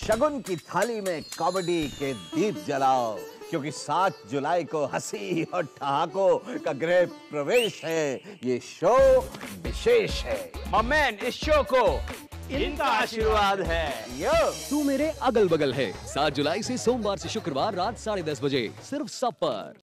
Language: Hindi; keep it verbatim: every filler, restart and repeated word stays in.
शगुन की थाली में कॉमेडी के दीप जलाओ, क्योंकि सात जुलाई को हंसी और ठहाकों का गृह प्रवेश है। ये शो विशेष है। मैन, इस शो को इनका आशीर्वाद है। यो तू मेरे अगल बगल है। सात जुलाई से सोमवार से शुक्रवार रात साढ़े दस बजे सिर्फ सब पर।